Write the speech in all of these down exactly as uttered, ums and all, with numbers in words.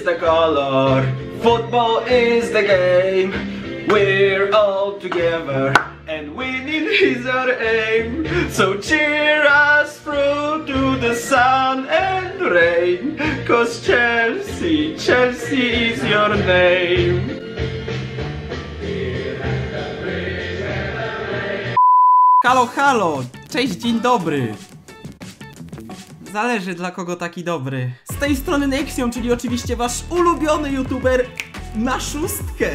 is the color, football is the game. We're all together and winning is our aim. So cheer us through to the sun and rain, 'cause Chelsea, Chelsea is your name. Halo, halo! Cześć, dzień dobry! Zależy dla kogo taki dobry. Z tej strony Nexion, czyli oczywiście wasz ulubiony youtuber na szóstkę.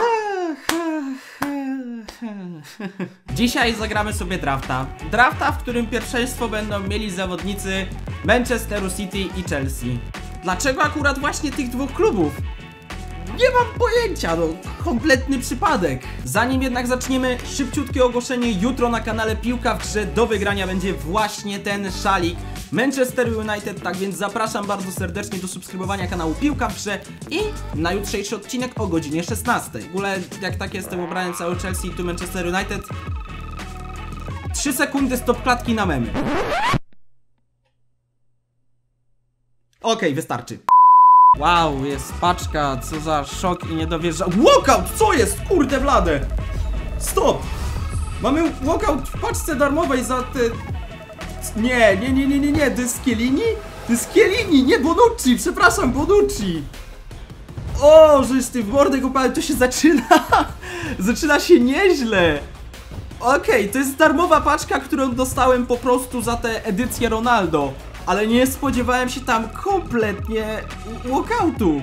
Dzisiaj zagramy sobie drafta. Drafta, w którym pierwszeństwo będą mieli zawodnicy Manchesteru City i Chelsea. Dlaczego akurat właśnie tych dwóch klubów? Nie mam pojęcia, no kompletny przypadek. Zanim jednak zaczniemy, szybciutkie ogłoszenie. Jutro na kanale Piłka w Grze do wygrania będzie właśnie ten szalik Manchester United, tak więc zapraszam bardzo serdecznie do subskrybowania kanału Piłka w Grze i na jutrzejszy odcinek o godzinie szesnastej. W ogóle jak tak jestem ubrany cały Chelsea tu Manchester United. trzy sekundy stop klatki na memy. Okej, okay, wystarczy. Wow, jest paczka, co za szok i niedowierza. Walkout, co jest? Kurde blade. Stop. Mamy walkout w paczce darmowej za te... Nie, nie, nie, nie, nie, nie, to jest Chiellini? To jest Chiellini, nie Bonucci, przepraszam, Bonucci. O, żeś ty w mordę kopałem, to się zaczyna. Zaczyna się nieźle. Okej, okay, to jest darmowa paczka, którą dostałem po prostu za tę edycję Ronaldo. Ale nie spodziewałem się tam kompletnie walkoutu.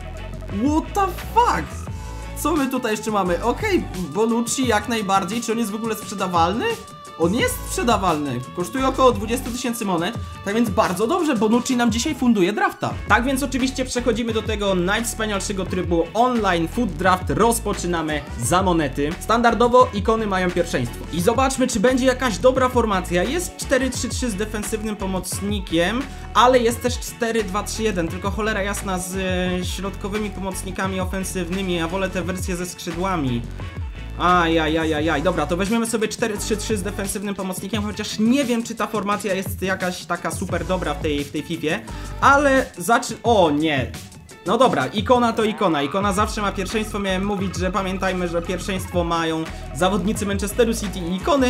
What the fuck? Co my tutaj jeszcze mamy? Okej, okay, Bonucci jak najbardziej. Czy on jest w ogóle sprzedawalny? On jest sprzedawalny. Kosztuje około dwadzieścia tysięcy monet. Tak więc bardzo dobrze, Bonucci nam dzisiaj funduje drafta. Tak więc oczywiście przechodzimy do tego najwspanialszego trybu online Food Draft. Rozpoczynamy za monety. Standardowo ikony mają pierwszeństwo. I zobaczmy, czy będzie jakaś dobra formacja. Jest cztery trzy trzy z defensywnym pomocnikiem, ale jest też cztery dwa trzy jeden. Tylko cholera jasna z e, środkowymi pomocnikami ofensywnymi. Ja wolę tę wersję ze skrzydłami. Ajajajajaj, dobra, to weźmiemy sobie cztery trzy trzy z defensywnym pomocnikiem, chociaż nie wiem, czy ta formacja jest jakaś taka super dobra w tej, w tej fifie, ale zaczy... O nie! No dobra, ikona to ikona, ikona zawsze ma pierwszeństwo, miałem mówić, że pamiętajmy, że pierwszeństwo mają zawodnicy Manchesteru City i ikony,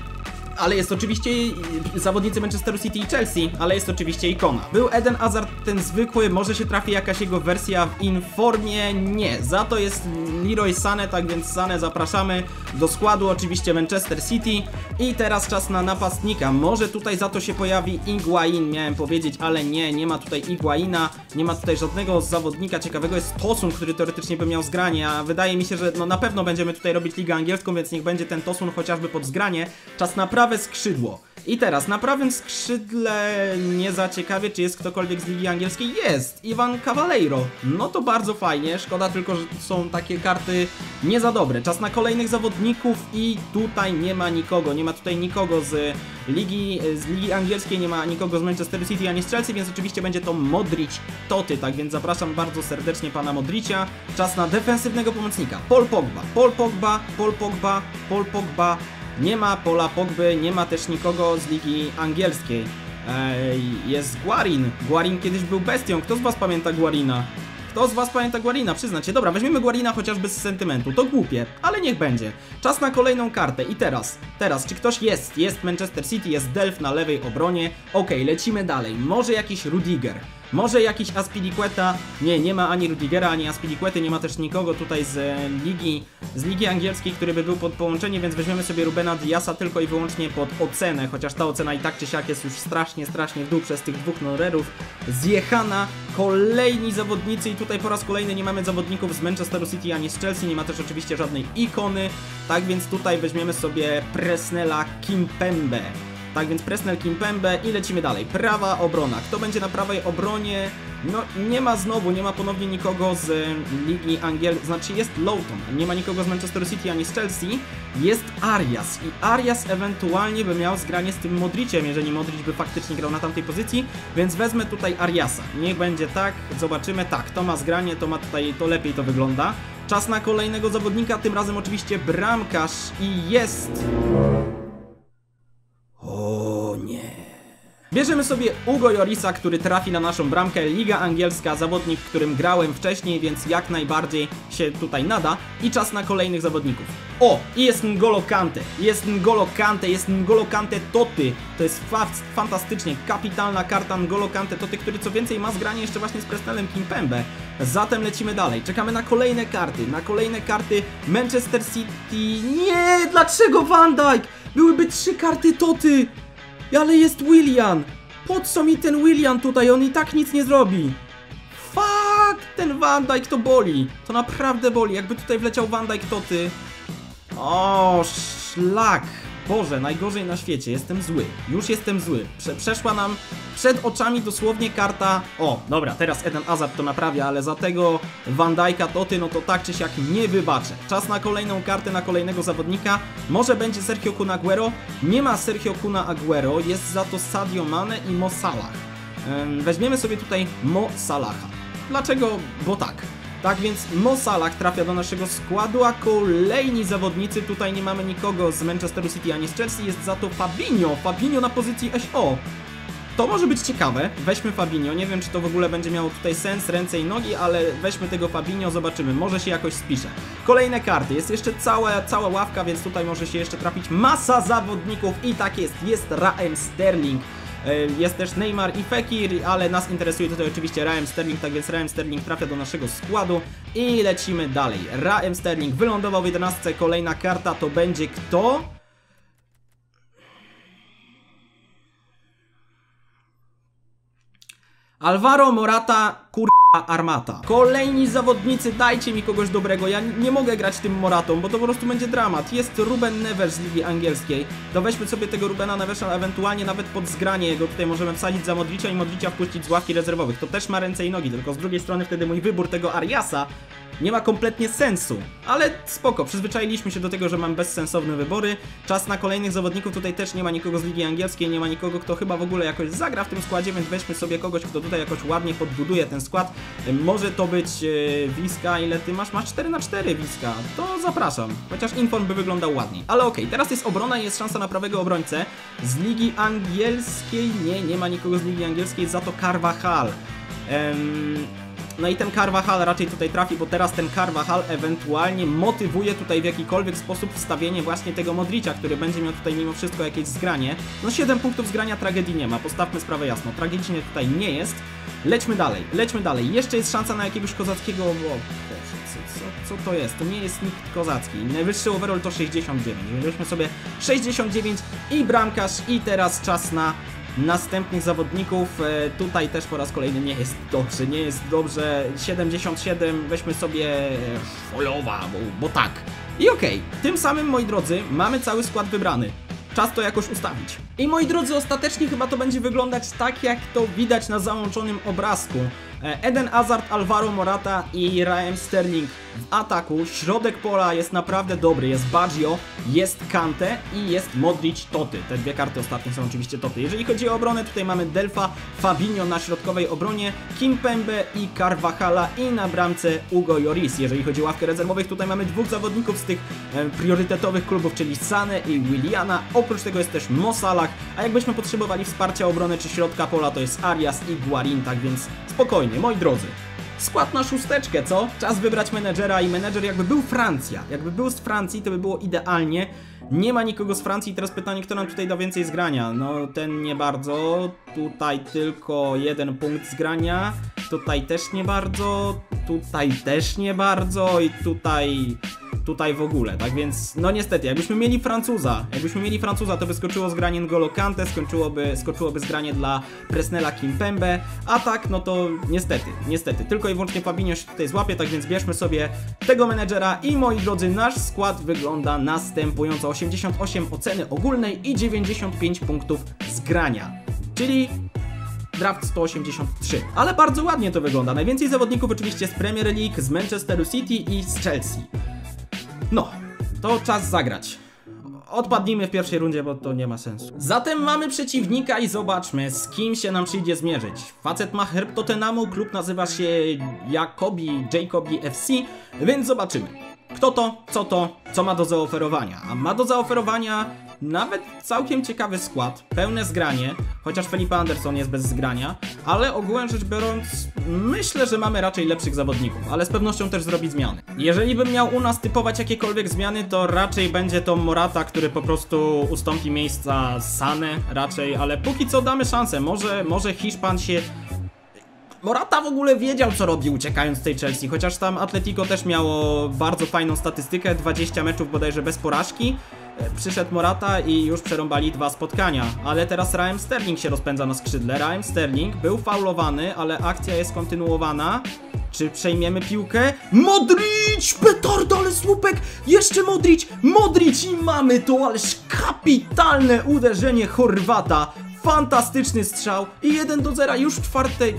ale jest oczywiście zawodnicy Manchesteru City i Chelsea, ale jest oczywiście ikona. Był Eden Hazard ten zwykły, może się trafi jakaś jego wersja w informie, nie. Za to jest Leroy Sané, tak więc Sané zapraszamy do składu, oczywiście Manchester City. I teraz czas na napastnika, może tutaj za to się pojawi Higuain, miałem powiedzieć, ale nie, nie ma tutaj Higuaina, nie ma tutaj żadnego zawodnika ciekawego, jest Tosun, który teoretycznie by miał zgranie, a wydaje mi się, że no na pewno będziemy tutaj robić ligę angielską, więc niech będzie ten Tosun chociażby pod zgranie. Czas na prawe skrzydło. I teraz na prawym skrzydle nie za ciekawie, czy jest ktokolwiek z ligi angielskiej. Jest! Ivan Cavaleiro. No to bardzo fajnie, szkoda tylko, że są takie karty nie za dobre. Czas na kolejnych zawodników i tutaj nie ma nikogo. Nie ma tutaj nikogo z ligi, z ligi angielskiej, nie ma nikogo z Manchester City ani z Chelsea, więc oczywiście będzie to Modric Toty. Tak więc zapraszam bardzo serdecznie pana Modricia. Czas na defensywnego pomocnika. Paul Pogba, Paul Pogba, Paul Pogba, Paul Pogba. Nie ma Paula Pogby, nie ma też nikogo z ligi angielskiej. Ej, jest Guarin. Guarin kiedyś był bestią. Kto z was pamięta Guarina? Kto z was pamięta Guarina? Przyznacie. Dobra, weźmiemy Guarina chociażby z sentymentu. To głupie, ale niech będzie. Czas na kolejną kartę. I teraz, teraz, czy ktoś jest? Jest Manchester City, jest Delph na lewej obronie. Okej, lecimy dalej. Może jakiś Rudiger. Może jakiś Azpilicueta. Nie, nie ma ani Rudigera, ani Azpilicuety, nie ma też nikogo tutaj z ligi, z ligi angielskiej, który by był pod połączenie, więc weźmiemy sobie Rubena Diasa tylko i wyłącznie pod ocenę, chociaż ta ocena i tak czy siak jest już strasznie, strasznie w dół przez tych dwóch norerów. Zjechana, kolejni zawodnicy i tutaj po raz kolejny nie mamy zawodników z Manchesteru City ani z Chelsea, nie ma też oczywiście żadnej ikony, tak więc tutaj weźmiemy sobie Presnela Kimpembe. Tak więc Presnel Kimpembe i lecimy dalej. Prawa obrona. Kto będzie na prawej obronie? No nie ma znowu, nie ma ponownie nikogo z ligi angielskiej, znaczy jest Lowton, nie ma nikogo z Manchester City ani z Chelsea, jest Arias i Arias ewentualnie by miał zgranie z tym Modriciem, jeżeli Modric by faktycznie grał na tamtej pozycji, więc wezmę tutaj Ariasa. Niech będzie tak, zobaczymy, tak, to ma zgranie, to ma tutaj, to lepiej to wygląda. Czas na kolejnego zawodnika, tym razem oczywiście bramkarz i jest... O nie... Bierzemy sobie Ugo Llorisa, który trafi na naszą bramkę. Liga angielska, zawodnik, w którym grałem wcześniej, więc jak najbardziej się tutaj nada. I czas na kolejnych zawodników. O! I jest N'Golo Kante. Jest N'Golo Kante, jest N'Golo Kante Toty. To jest fa fantastycznie. Kapitalna karta N'Golo Kante Toty, który co więcej ma zgranie jeszcze właśnie z Presnelem Kimpembe. Zatem lecimy dalej. Czekamy na kolejne karty. Na kolejne karty Manchester City. Nie! Dlaczego Van Dijk? Byłyby trzy karty Toty. Ale jest Willian. Po co mi ten Willian tutaj? On i tak nic nie zrobi. Fuck! Ten Van Dijk to boli. To naprawdę boli. Jakby tutaj wleciał Van Dijk Toty. O, szlak. Boże, najgorzej na świecie. Jestem zły. Już jestem zły. Prze przeszła nam przed oczami dosłownie karta... O, dobra, teraz Eden Hazard to naprawia, ale za tego Van Dijk'a Toty, no to tak czy siak nie wybaczę. Czas na kolejną kartę, na kolejnego zawodnika. Może będzie Sergio Kun Aguero. Nie ma Sergio Kuna Aguero. Jest za to Sadio Mane i Mo Salah. Ym, weźmiemy sobie tutaj Mo Salaha. Dlaczego? Bo tak. Tak więc Mo Salah trafia do naszego składu, a kolejni zawodnicy, tutaj nie mamy nikogo z Manchesteru City ani z Chelsea, jest za to Fabinho, Fabinho na pozycji S O. To może być ciekawe, weźmy Fabinho, nie wiem czy to w ogóle będzie miało tutaj sens, ręce i nogi, ale weźmy tego Fabinho, zobaczymy, może się jakoś spisze. Kolejne karty, jest jeszcze cała, cała ławka, więc tutaj może się jeszcze trafić masa zawodników i tak jest, jest Raheem Sterling. Jest też Neymar i Fekir, ale nas interesuje tutaj oczywiście Raheem Sterling, tak więc Raheem Sterling trafia do naszego składu i lecimy dalej. Raheem Sterling wylądował w jedenastce, kolejna karta to będzie kto? Alvaro Morata, kur... Armata. Kolejni zawodnicy, dajcie mi kogoś dobrego. Ja nie mogę grać tym Moratą, bo to po prostu będzie dramat. Jest Ruben Neves z Ligi Angielskiej. To weźmy sobie tego Rubena Nevesa, ewentualnie nawet pod zgranie jego tutaj możemy wsadzić za Modricza i Modricza wpuścić z ławki rezerwowych. To też ma ręce i nogi, tylko z drugiej strony wtedy mój wybór tego Ariasa nie ma kompletnie sensu. Ale spoko, przyzwyczailiśmy się do tego, że mam bezsensowne wybory. Czas na kolejnych zawodników, tutaj też nie ma nikogo z Ligi Angielskiej, nie ma nikogo, kto chyba w ogóle jakoś zagra w tym składzie, więc weźmy sobie kogoś, kto tutaj jakoś ładnie podbuduje ten skład. Może to być e, Wiska, ile ty masz? Masz cztery na cztery Wiska, to zapraszam. Chociaż Inform by wyglądał ładniej. Ale okej, okay, teraz jest obrona i jest szansa na prawego obrońcę. Z Ligi Angielskiej, nie, nie ma nikogo z Ligi Angielskiej, za to Carvajal. Ehm... No i ten Carvajal raczej tutaj trafi, bo teraz ten Carvajal ewentualnie motywuje tutaj w jakikolwiek sposób wstawienie właśnie tego Modricza, który będzie miał tutaj mimo wszystko jakieś zgranie. No siedem punktów zgrania tragedii nie ma, postawmy sprawę jasno, tragicznie tutaj nie jest. Lećmy dalej, lećmy dalej, jeszcze jest szansa na jakiegoś kozackiego... O, Boże, co, co, co to jest? To nie jest nikt kozacki, najwyższy overall to sześćdziesiąt dziewięć, weźmy sobie sześćdziesiąt dziewięć i bramkarz i teraz czas na... następnych zawodników. E, tutaj też po raz kolejny nie jest dobrze, nie jest dobrze. siedemdziesiąt siedem, weźmy sobie Folowa, bo, bo tak. I okej, okay. Tym samym, moi drodzy, mamy cały skład wybrany. Czas to jakoś ustawić. I moi drodzy, ostatecznie chyba to będzie wyglądać tak, jak to widać na załączonym obrazku. Eden Hazard, Alvaro Morata i Raheem Sterling w ataku. Środek pola jest naprawdę dobry. Jest Baggio, jest Kante i jest Modric Toty. Te dwie karty ostatnie są oczywiście Toty. Jeżeli chodzi o obronę, tutaj mamy Delfa, Fabinho na środkowej obronie, Kimpembe i Carvajala i na bramce Ugo Lloris. Jeżeli chodzi o ławkę rezerwowych, tutaj mamy dwóch zawodników z tych e, priorytetowych klubów, czyli Sane i Williana. Oprócz tego jest też Mo Salah, a jakbyśmy potrzebowali wsparcia obrony czy środka pola, to jest Arias i Guarin, tak więc spokojnie. Moi drodzy, skład na szósteczkę, co? Czas wybrać menedżera i menedżer jakby był Francja. Jakby był z Francji, to by było idealnie. Nie ma nikogo z Francji. Teraz pytanie, kto nam tutaj da więcej zgrania? No, ten nie bardzo. Tutaj tylko jeden punkt zgrania. Tutaj też nie bardzo. Tutaj też nie bardzo. I tutaj... Tutaj w ogóle, tak więc, no niestety, jakbyśmy mieli Francuza, jakbyśmy mieli Francuza, to by skoczyło zgranie N'Golo Kante, skończyłoby, skoczyłoby zgranie dla Presnela Kimpembe, a tak, no to niestety, niestety, tylko i wyłącznie Fabinho się tutaj złapie, tak więc bierzmy sobie tego menedżera i moi drodzy, nasz skład wygląda następująco, osiemdziesiąt osiem oceny ogólnej i dziewięćdziesiąt pięć punktów zgrania, czyli... Draft sto osiemdziesiąt trzy. Ale bardzo ładnie to wygląda, najwięcej zawodników oczywiście z Premier League, z Manchesteru City i z Chelsea. No, to czas zagrać. Odpadnijmy w pierwszej rundzie, bo to nie ma sensu. Zatem mamy przeciwnika i zobaczmy, z kim się nam przyjdzie zmierzyć. Facet ma herb Tottenhamu, klub nazywa się Jacobi, Jacobi F C, więc zobaczymy. Kto to, co to, co ma do zaoferowania. A ma do zaoferowania nawet całkiem ciekawy skład, pełne zgranie, chociaż Felipe Anderson jest bez zgrania, ale ogółem rzecz biorąc, myślę, że mamy raczej lepszych zawodników, ale z pewnością też zrobi zmiany. Jeżeli bym miał u nas typować jakiekolwiek zmiany, to raczej będzie to Morata, który po prostu ustąpi miejsca Sané raczej, ale póki co damy szansę, może, może Hiszpan się... Morata w ogóle wiedział, co robi, uciekając z tej Chelsea, chociaż tam Atletico też miało bardzo fajną statystykę, dwadzieścia meczów bodajże bez porażki. Przyszedł Morata i już przerąbali dwa spotkania, ale teraz Raheem Sterling się rozpędza na skrzydle. Raheem Sterling był faulowany, ale akcja jest kontynuowana. Czy przejmiemy piłkę? Modric! Petarda, ale słupek! Jeszcze Modric! Modric i mamy to, ależ kapitalne uderzenie Chorwata. Fantastyczny strzał i jeden do zera już w czwartej.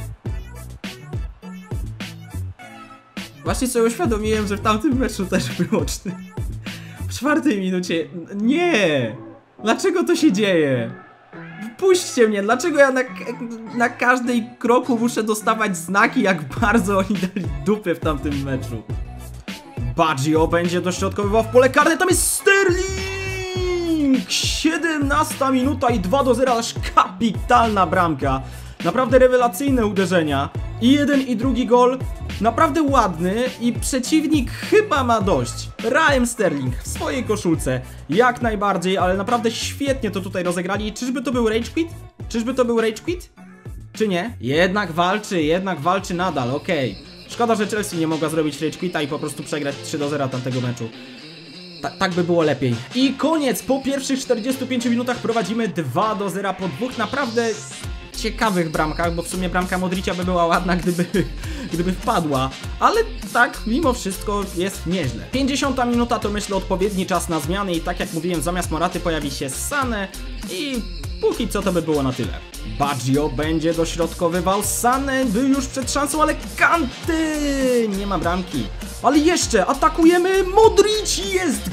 Właśnie sobie uświadomiłem, że w tamtym meczu też było cztery. W czwartej minucie... Nie! Dlaczego to się dzieje? Puśćcie mnie, dlaczego ja na, na każdej kroku muszę dostawać znaki, jak bardzo oni dali dupy w tamtym meczu. Baggio będzie dośrodkowywał w pole karne, tam jest Sterling! siedemnasta minuta i dwa do zera, aż kapitalna bramka. Naprawdę rewelacyjne uderzenia. I jeden i drugi gol naprawdę ładny i przeciwnik chyba ma dość. Raheem Sterling w swojej koszulce jak najbardziej, ale naprawdę świetnie to tutaj rozegrali. Czyżby to był rage quit? Czyżby to był rage quit? Czy nie? Jednak walczy, jednak walczy nadal, okej. Okay. Szkoda, że Chelsea nie mogła zrobić rage quita i po prostu przegrać trzy do zera tamtego meczu. Ta, tak by było lepiej. I koniec, po pierwszych czterdziestu pięciu minutach prowadzimy dwa do zera po dwóch naprawdę ciekawych bramkach, bo w sumie bramka Modricia by była ładna, gdyby, gdyby wpadła, ale tak, mimo wszystko jest nieźle. pięćdziesiąta minuta to myślę odpowiedni czas na zmiany i tak jak mówiłem, zamiast Moraty pojawi się Sané i póki co to by było na tyle. Baggio będzie dośrodkowywał, Sané był już przed szansą, ale Kanty! Nie ma bramki. Ale jeszcze atakujemy, Modric, jest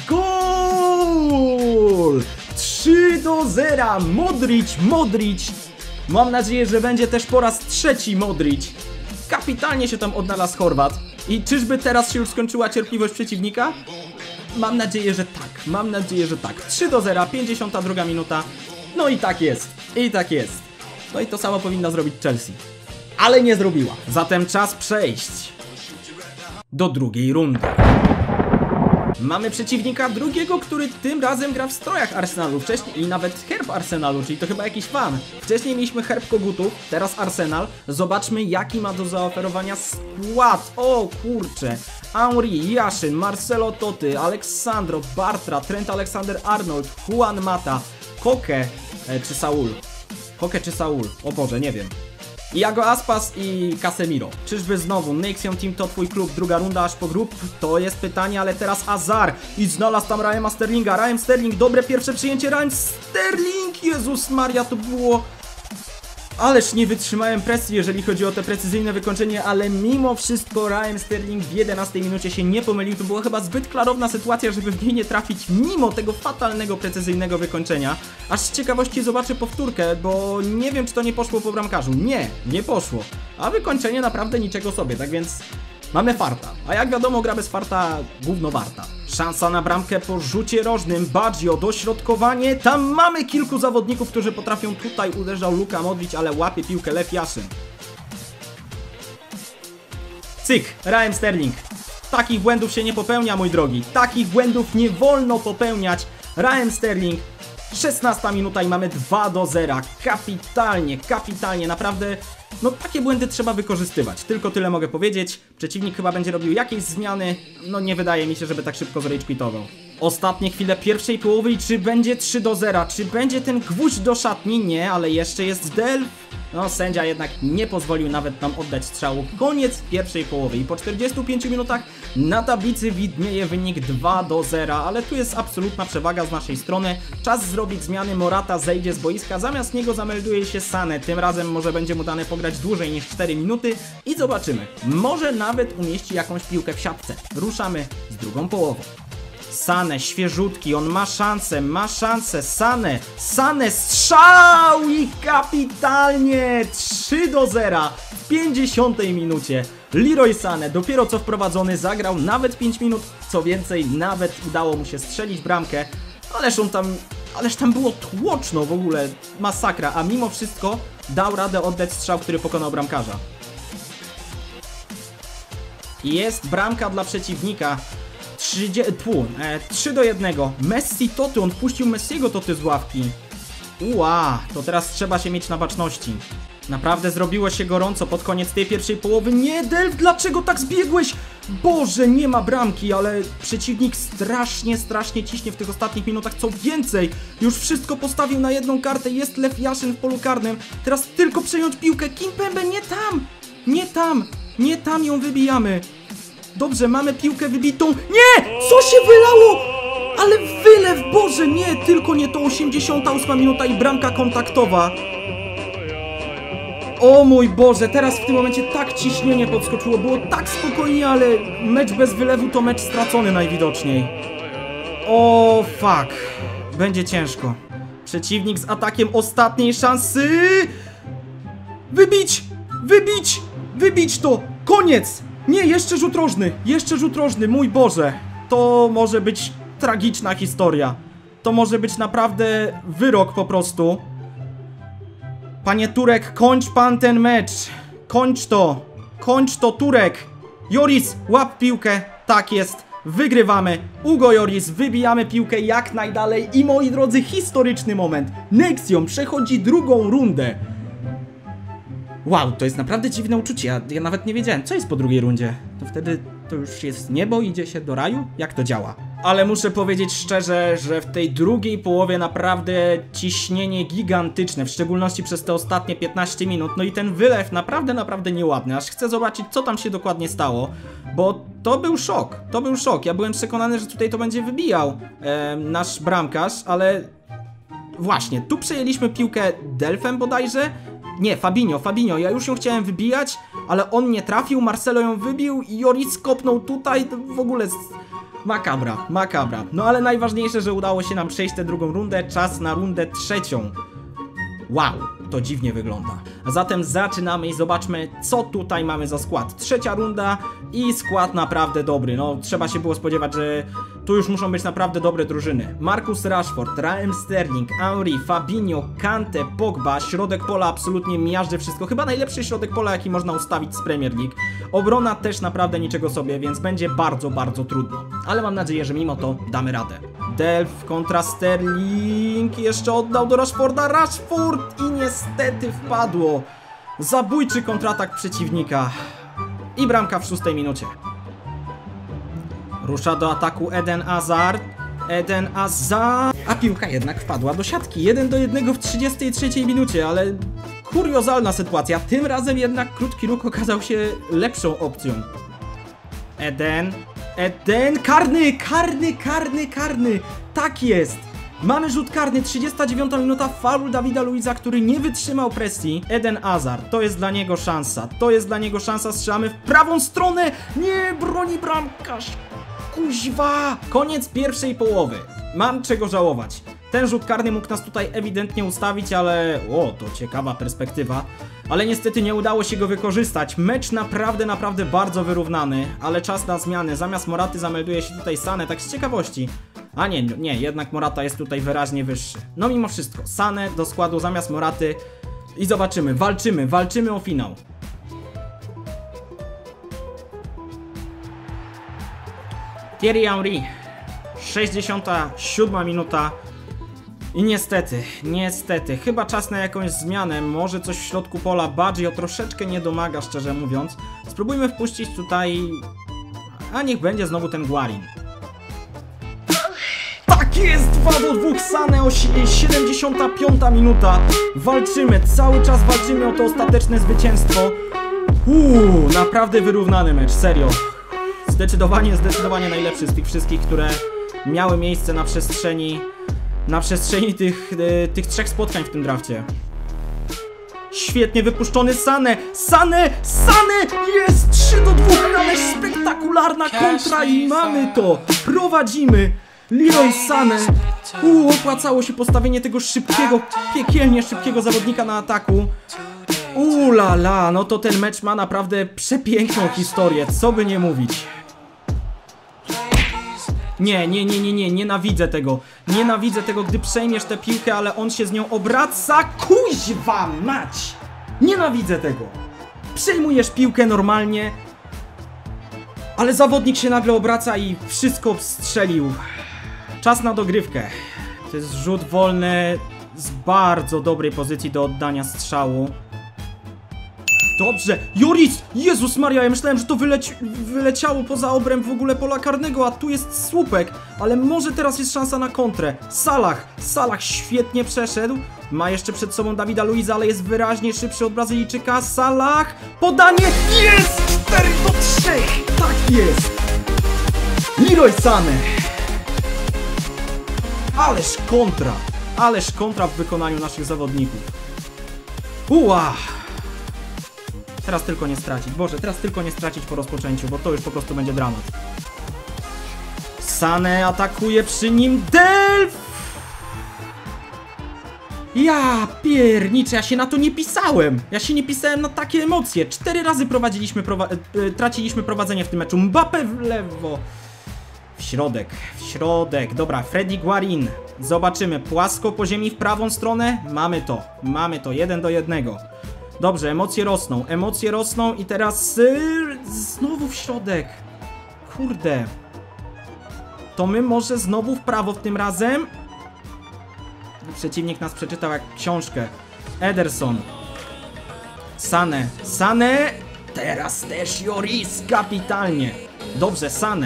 gol! trzy do zera, Modric, Modric. Mam nadzieję, że będzie też po raz trzeci Modric. Kapitalnie się tam odnalazł Chorwat. I czyżby teraz się już skończyła cierpliwość przeciwnika? Mam nadzieję, że tak. Mam nadzieję, że tak. trzy do zera, pięćdziesiąta druga minuta. No i tak jest. I tak jest. No i to samo powinna zrobić Chelsea. Ale nie zrobiła. Zatem czas przejść do drugiej rundy. Mamy przeciwnika drugiego, który tym razem gra w strojach Arsenalu. Wcześniej i nawet herb Arsenalu, czyli to chyba jakiś fan. Wcześniej mieliśmy herb Kogutów, teraz Arsenal. Zobaczmy, jaki ma do zaoferowania skład. O kurcze. Henry, Yashin, Marcelo Toty, Aleksandro, Bartra, Trent Alexander-Arnold, Juan Mata, Koke e, czy Saul. Koke czy Saul? O Boże, nie wiem. Iago Aspas i Casemiro. Czyżby znowu Nexion Team to twój klub, druga runda aż po grup? To jest pytanie, ale teraz Azar i znalazł tam Rahema Sterlinga. Raheem Sterling, dobre pierwsze przyjęcie, Raheem Sterling! Jezus Maria, to było... Ależ nie wytrzymałem presji, jeżeli chodzi o te precyzyjne wykończenie, ale mimo wszystko Raheem Sterling w jedenastej minucie się nie pomylił. To była chyba zbyt klarowna sytuacja, żeby w niej nie trafić mimo tego fatalnego, precyzyjnego wykończenia. Aż z ciekawości zobaczę powtórkę, bo nie wiem, czy to nie poszło po bramkarzu. Nie, nie poszło. A wykończenie naprawdę niczego sobie, tak więc... Mamy farta, a jak wiadomo, gra bez farta gówno warta. Szansa na bramkę po rzucie rożnym, Baggio, dośrodkowanie, tam mamy kilku zawodników, którzy potrafią, tutaj uderzał Luka Modric, ale łapie piłkę Lew Yashin. Cyk, Raheem Sterling. Takich błędów się nie popełnia, mój drogi, takich błędów nie wolno popełniać. Raheem Sterling, szesnasta minuta i mamy dwa do zera, kapitalnie, kapitalnie, naprawdę... No takie błędy trzeba wykorzystywać, tylko tyle mogę powiedzieć. Przeciwnik chyba będzie robił jakieś zmiany, no nie wydaje mi się, żeby tak szybko zrage quitował. Ostatnie chwile pierwszej połowy i czy będzie trzy do zera, czy będzie ten gwóźdź do szatni? Nie, ale jeszcze jest Delf. No sędzia jednak nie pozwolił nawet nam oddać strzału. Koniec pierwszej połowy i po czterdziestu pięciu minutach na tablicy widnieje wynik dwa do zera, ale tu jest absolutna przewaga z naszej strony. Czas zrobić zmiany, Morata zejdzie z boiska, zamiast niego zamelduje się Sané. Tym razem może będzie mu dane pograć dłużej niż cztery minuty i zobaczymy. Może nawet umieści jakąś piłkę w siatce. Ruszamy z drugą połową. Sané, świeżutki, on ma szansę, ma szansę, Sané, Sané, strzał i kapitalnie, trzy do zera w pięćdziesiątej minucie. Leroy Sané, dopiero co wprowadzony, zagrał nawet pięć minut, co więcej, nawet udało mu się strzelić bramkę, ależ on tam ależ tam było tłoczno w ogóle, masakra, a mimo wszystko dał radę oddać strzał, który pokonał bramkarza. I jest bramka dla przeciwnika. trzy do jednego. Messi Toty, on puścił Messiego Toty z ławki. Ua, to teraz trzeba się mieć na baczności. Naprawdę zrobiło się gorąco pod koniec tej pierwszej połowy. Nie, Delf, dlaczego tak zbiegłeś? Boże, nie ma bramki, ale przeciwnik strasznie, strasznie ciśnie w tych ostatnich minutach. Co więcej, już wszystko postawił na jedną kartę. Jest Lew Yashin w polu karnym. Teraz tylko przejąć piłkę. Kimpembe, nie tam! Nie tam! Nie tam ją wybijamy. Dobrze, mamy piłkę wybitą. Nie! Co się wylało? Ale wylew, Boże, nie! Tylko nie to osiemdziesiąta ósma minuta i bramka kontaktowa. O mój Boże, teraz w tym momencie tak ciśnienie podskoczyło. Było tak spokojnie, ale mecz bez wylewu to mecz stracony najwidoczniej. O fuck. Będzie ciężko. Przeciwnik z atakiem ostatniej szansy. Wybić! Wybić! Wybić to! Koniec! Nie, jeszcze rzut rożny! Jeszcze rzut rożny, mój Boże! To może być tragiczna historia. To może być naprawdę wyrok po prostu. Panie Turek, kończ pan ten mecz! Kończ to! Kończ to, Turek! Joris, łap piłkę! Tak jest! Wygrywamy! Ugo Joris, wybijamy piłkę jak najdalej i moi drodzy, historyczny moment! Nexium przechodzi drugą rundę! Wow, to jest naprawdę dziwne uczucie, ja, ja nawet nie wiedziałem, co jest po drugiej rundzie. To wtedy to już jest niebo, idzie się do raju? Jak to działa? Ale muszę powiedzieć szczerze, że w tej drugiej połowie naprawdę ciśnienie gigantyczne, w szczególności przez te ostatnie piętnaście minut, no i ten wylew naprawdę, naprawdę nieładny, aż chcę zobaczyć, co tam się dokładnie stało, bo to był szok, to był szok, ja byłem przekonany, że tutaj to będzie wybijał e, nasz bramkarz, ale właśnie, tu przejęliśmy piłkę Delfem bodajże. Nie, Fabinho, Fabinho, ja już ją chciałem wybijać, ale on nie trafił, Marcelo ją wybił i Joris kopnął tutaj, to w ogóle makabra, makabra. No ale najważniejsze, że udało się nam przejść tę drugą rundę, czas na rundę trzecią. Wow, to dziwnie wygląda. A zatem zaczynamy i zobaczmy, co tutaj mamy za skład. Trzecia runda i skład naprawdę dobry. No, trzeba się było spodziewać, że tu już muszą być naprawdę dobre drużyny. Marcus Rashford, Raheem Sterling, Henry, Fabinho, Kante, Pogba. Środek pola absolutnie miażdży wszystko. Chyba najlepszy środek pola, jaki można ustawić z Premier League. Obrona też naprawdę niczego sobie, więc będzie bardzo, bardzo trudno. Ale mam nadzieję, że mimo to damy radę. Delf kontra Sterling. Jeszcze oddał do Rashforda. Rashford i niestety wpadło. Zabójczy kontratak przeciwnika. I bramka w szóstej minucie. Rusza do ataku Eden Hazard. Eden Hazard. A piłka jednak wpadła do siatki. jeden do jednego w trzydziestej trzeciej minucie, ale kuriozalna sytuacja. Tym razem jednak krótki ruch okazał się lepszą opcją. Eden. Eden. Karny, karny, karny, karny. Tak jest. Mamy rzut karny, trzydziesta dziewiąta minuta, faul Davida Luiza, który nie wytrzymał presji. Eden Hazard, to jest dla niego szansa, to jest dla niego szansa, strzelamy w prawą stronę. Nie, broni bramkarz. Kuźwa. Koniec pierwszej połowy. Mam czego żałować. Ten rzut karny mógł nas tutaj ewidentnie ustawić, ale... O, to ciekawa perspektywa. Ale niestety nie udało się go wykorzystać. Mecz naprawdę, naprawdę bardzo wyrównany, ale czas na zmiany. Zamiast Moraty zamelduje się tutaj Sané, tak z ciekawości. A nie, nie, jednak Morata jest tutaj wyraźnie wyższy. No mimo wszystko, Sané do składu zamiast Moraty. I zobaczymy, walczymy, walczymy o finał. Thierry Henry. sześćdziesiąta siódma minuta. I niestety, niestety, chyba czas na jakąś zmianę, może coś w środku pola. Baggio troszeczkę nie domaga, szczerze mówiąc. Spróbujmy wpuścić tutaj... A niech będzie znowu ten Guarin. Tak jest! dwa do dwóch, Sané, o siedemdziesiąta piąta minuta. Walczymy, cały czas walczymy o to ostateczne zwycięstwo. Uuu, naprawdę wyrównany mecz, serio. Zdecydowanie, zdecydowanie najlepszy z tych wszystkich, które miały miejsce na przestrzeni... Na przestrzeni tych, y, tych trzech spotkań w tym drafcie. Świetnie wypuszczony Sané. Sané! Sané! Jest trzy do dwóch! Ależ spektakularna kontra i mamy to! Prowadzimy! Leroy Sané. Uuu, opłacało się postawienie tego szybkiego, piekielnie szybkiego zawodnika na ataku. Uuu la la, no to ten mecz ma naprawdę przepiękną historię, co by nie mówić. Nie, nie, nie, nie, nie, nienawidzę tego. Nienawidzę tego, gdy przejmiesz tę piłkę, ale on się z nią obraca. Kuźwa mać! Nienawidzę tego. Przejmujesz piłkę normalnie, ale zawodnik się nagle obraca i wszystko strzelił. Czas na dogrywkę. To jest rzut wolny z bardzo dobrej pozycji do oddania strzału. Dobrze, Joris! Jezus Maria, ja myślałem, że to wyleci wyleciało poza obręb w ogóle pola karnego, a tu jest słupek. Ale może teraz jest szansa na kontrę. Salah, Salah świetnie przeszedł. Ma jeszcze przed sobą Dawida Luiza, ale jest wyraźnie szybszy od Brazylijczyka. Salah, podanie, jest! cztery do trzech! Tak jest! Leroy Sané. Ależ kontra, ależ kontra w wykonaniu naszych zawodników. Uła! Teraz tylko nie stracić, Boże, teraz tylko nie stracić po rozpoczęciu, bo to już po prostu będzie dramat. Sané atakuje, przy nim Delf! Ja pierniczę, ja się na to nie pisałem. Ja się nie pisałem na takie emocje. Cztery razy prowadziliśmy, prowa yy, traciliśmy prowadzenie w tym meczu. Mbappé w lewo. W środek, w środek. Dobra, Freddy Guarin. Zobaczymy, płasko po ziemi w prawą stronę. Mamy to, mamy to, jeden do jednego. Dobrze, emocje rosną, emocje rosną i teraz yy, znowu w środek. Kurde. To my może znowu w prawo w tym razem? Przeciwnik nas przeczytał jak książkę. Ederson. Sané. Sané. Teraz też Joris. Kapitalnie. Dobrze, Sané.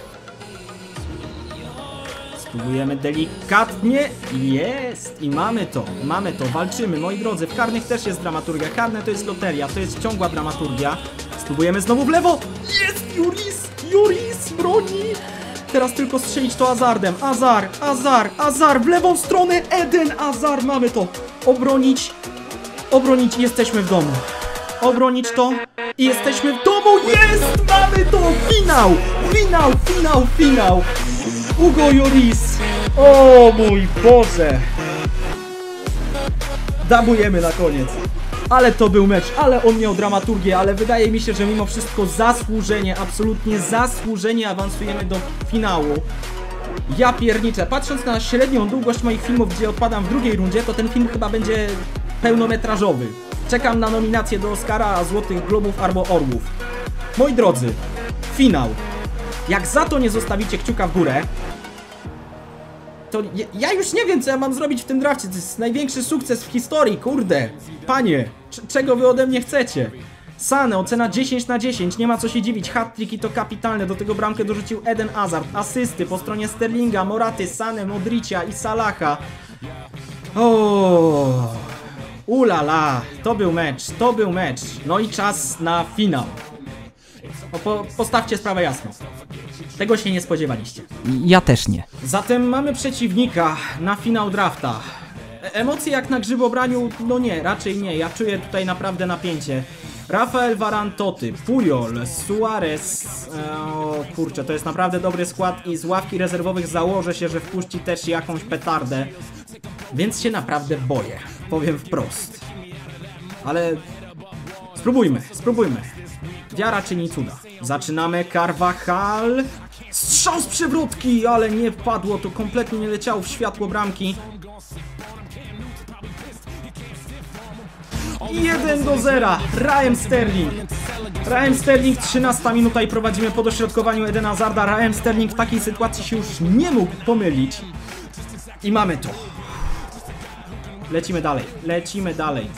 Spróbujemy delikatnie. Jest. I mamy to. Mamy to. Walczymy, moi drodzy. W karnych też jest dramaturgia. Karne to jest loteria. To jest ciągła dramaturgia. Spróbujemy znowu w lewo. Jest Joris. Joris broni. Teraz tylko strzelić to Hazardem. Hazard, Hazard, Hazard w lewą stronę. Eden Hazard. Mamy to. Obronić. Obronić i jesteśmy w domu. Obronić to i jesteśmy w domu. Jest! Mamy to! Finał! Finał, finał, finał. Hugo Lloris. O mój Boże. Dabujemy na koniec. Ale to był mecz, ale on miał dramaturgię, ale wydaje mi się, że mimo wszystko zasłużenie, absolutnie zasłużenie awansujemy do finału. Ja pierniczę, patrząc na średnią długość moich filmów, gdzie odpadam w drugiej rundzie, to ten film chyba będzie pełnometrażowy. Czekam na nominację do Oscara, Złotych Globów albo Orłów. Moi drodzy, finał. Jak za to nie zostawicie kciuka w górę, to ja już nie wiem, co ja mam zrobić w tym drafcie. To jest największy sukces w historii, kurde. Panie, czego wy ode mnie chcecie? Sané, ocena dziesięć na dziesięć, nie ma co się dziwić. Hat-trick i to kapitalne, do tego bramkę dorzucił Eden Hazard. Asysty po stronie Sterlinga, Moraty, Sané, Modricia i Salaha. O, ulala, to był mecz, to był mecz. No i czas na finał. O, po, postawcie sprawę jasno. Tego się nie spodziewaliście. Ja też nie. Zatem mamy przeciwnika na finał drafta. E emocje jak na grzybobraniu, no nie, raczej nie. Ja czuję tutaj naprawdę napięcie. Rafael Varane, Toty, Puyol, Suarez. E, o kurczę, to jest naprawdę dobry skład i z ławki rezerwowych założę się, że wpuści też jakąś petardę. Więc się naprawdę boję, powiem wprost. Ale spróbujmy, spróbujmy. Wiara czyni cuda. Zaczynamy. Carvajal. Strzał z przewrotki, ale nie wpadło. To kompletnie nie leciało w światło bramki. jeden do zera. Raheem Sterling. Raheem Sterling, trzynasta minuta i prowadzimy po dośrodkowaniu Edena Hazarda. Raheem Sterling w takiej sytuacji się już nie mógł pomylić. I mamy to. Lecimy dalej. Lecimy dalej.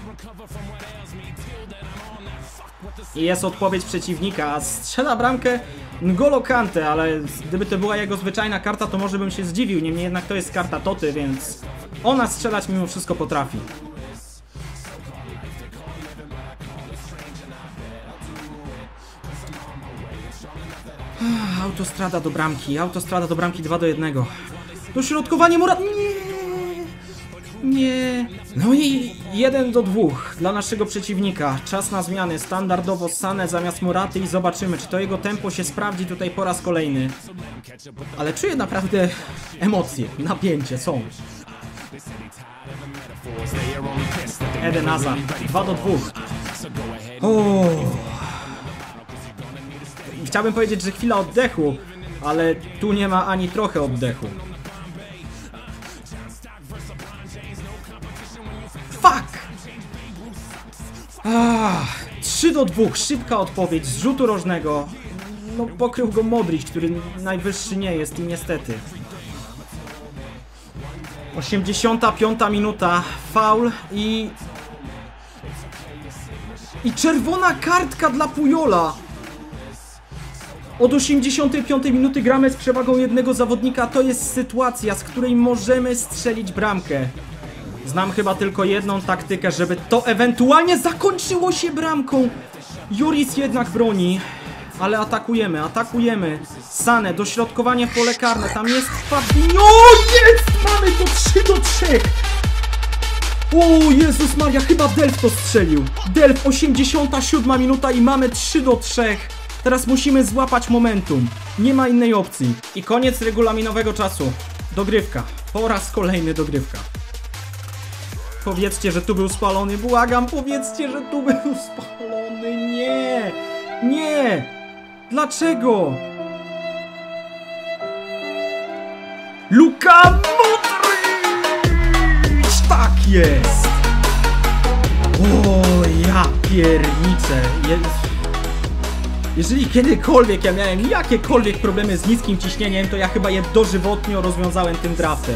I jest odpowiedź przeciwnika. Strzela bramkę N'Golo Kante, ale gdyby to była jego zwyczajna karta, to może bym się zdziwił. Niemniej jednak to jest karta Toty, więc ona strzelać mimo wszystko potrafi. Autostrada do bramki, autostrada do bramki dwa do jednego. Dośrodkowanie Murat... Nie! Nie. No i jeden do dwóch dla naszego przeciwnika. Czas na zmiany. Standardowo Sané zamiast Moraty i zobaczymy, czy to jego tempo się sprawdzi tutaj po raz kolejny. Ale czuję naprawdę emocje, napięcie są. Eden Hazard, dwa do dwóch. O. Chciałbym powiedzieć, że chwila oddechu, ale tu nie ma ani trochę oddechu. Fuck! Ah, trzy do dwóch, szybka odpowiedź z rzutu rożnego. No pokrył go Modrić, który najwyższy nie jest i niestety. osiemdziesiąta piąta minuta, faul i... I czerwona kartka dla Pujola. Od osiemdziesiątej piątej minuty gramy z przewagą jednego zawodnika. To jest sytuacja, z której możemy strzelić bramkę. Znam chyba tylko jedną taktykę, żeby to ewentualnie zakończyło się bramką. Lloris jednak broni. Ale atakujemy, atakujemy. Sane, dośrodkowanie w pole karne. Tam jest Fabinho. Jest! Mamy to trzy do trzech. O Jezus Maria, chyba Delf to strzelił. Delf, osiemdziesiąta siódma minuta i mamy trzy do trzech. Teraz musimy złapać momentum. Nie ma innej opcji. I koniec regulaminowego czasu. Dogrywka. Po raz kolejny dogrywka. Powiedzcie, że tu był spalony. Błagam, powiedzcie, że tu był spalony. Nie. Nie. Dlaczego? Luka Modrić! Tak jest! O, ja pierniczę. Je... Jeżeli kiedykolwiek ja miałem jakiekolwiek problemy z niskim ciśnieniem, to ja chyba je dożywotnio rozwiązałem tym draftem.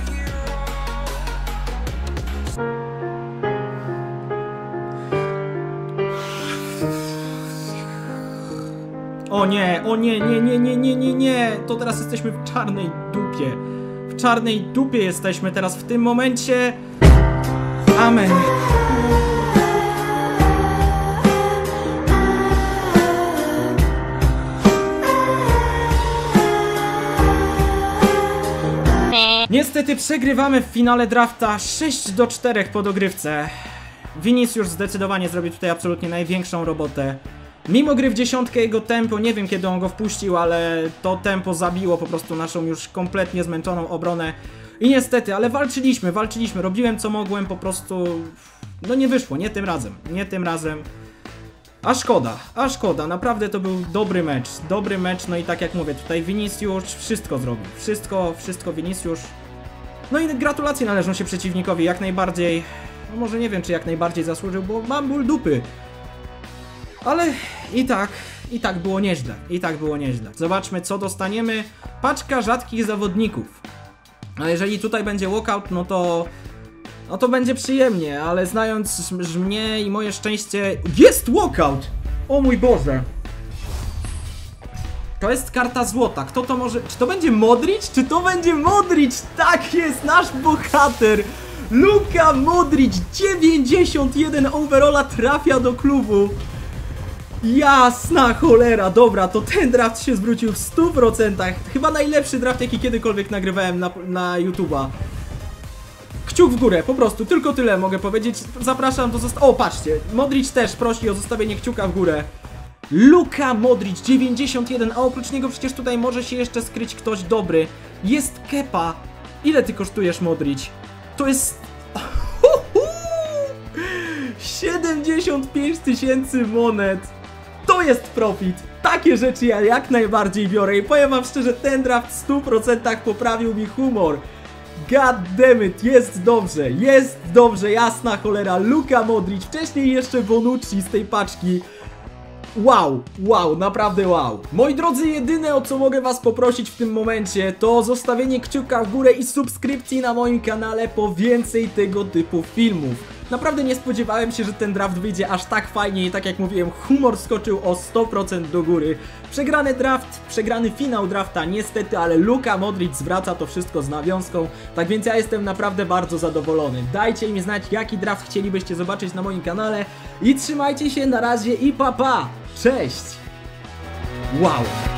O nie, o nie, nie, nie, nie, nie, nie, nie. To teraz jesteśmy w czarnej dupie. W czarnej dupie jesteśmy teraz w tym momencie. Amen. Niestety przegrywamy w finale drafta sześć do czterech po dogrywce. Vinicius zdecydowanie zrobił tutaj absolutnie największą robotę. Mimo gry w dziesiątkę jego tempo, nie wiem kiedy on go wpuścił, ale to tempo zabiło po prostu naszą już kompletnie zmęczoną obronę. I niestety, ale walczyliśmy, walczyliśmy, robiłem co mogłem, po prostu... No nie wyszło, nie tym razem, nie tym razem. A szkoda, a szkoda, naprawdę to był dobry mecz, dobry mecz, no i tak jak mówię, tutaj Vinicius wszystko zrobił, wszystko, wszystko Vinicius. No i gratulacje należą się przeciwnikowi, jak najbardziej, no może nie wiem czy jak najbardziej zasłużył, bo mam ból dupy. Ale i tak, i tak było nieźle, i tak było nieźle. Zobaczmy co dostaniemy, paczka rzadkich zawodników. A jeżeli tutaj będzie walkout, no to... No to będzie przyjemnie, ale znając mnie i moje szczęście... Jest walkout! O mój Boże! To jest karta złota. Kto to może... Czy to będzie Modrić? Czy to będzie Modrić? Tak jest, nasz bohater! Luka Modrić! dziewięćdziesiąt jeden overalla trafia do klubu. Jasna cholera, dobra, to ten draft się zwrócił w stu procentach. Chyba najlepszy draft, jaki kiedykolwiek nagrywałem na, na YouTube'a. Kciuk w górę, po prostu, tylko tyle mogę powiedzieć. Zapraszam do zostawienia... O, patrzcie, Modrić też prosi o zostawienie kciuka w górę. Luka Modrić, dziewięćdziesiąt jeden, a oprócz niego przecież tutaj może się jeszcze skryć ktoś dobry. Jest Kepa. Ile ty kosztujesz, Modrić? To jest... siedemdziesiąt pięć tysięcy monet. To jest profit. Takie rzeczy ja jak najbardziej biorę i powiem wam szczerze, ten draft w stu procentach poprawił mi humor. God damn it, jest dobrze, jest dobrze, jasna cholera, Luka Modrić, wcześniej jeszcze Bonucci z tej paczki. Wow, wow, naprawdę wow. Moi drodzy, jedyne o co mogę was poprosić w tym momencie to zostawienie kciuka w górę i subskrypcji na moim kanale po więcej tego typu filmów. Naprawdę nie spodziewałem się, że ten draft wyjdzie aż tak fajnie i tak jak mówiłem, humor skoczył o sto procent do góry. Przegrany draft, przegrany finał drafta niestety, ale Luka Modrić zwraca to wszystko z nawiązką, tak więc ja jestem naprawdę bardzo zadowolony. Dajcie mi znać, jaki draft chcielibyście zobaczyć na moim kanale i trzymajcie się, na razie i pa pa! Cześć! Wow!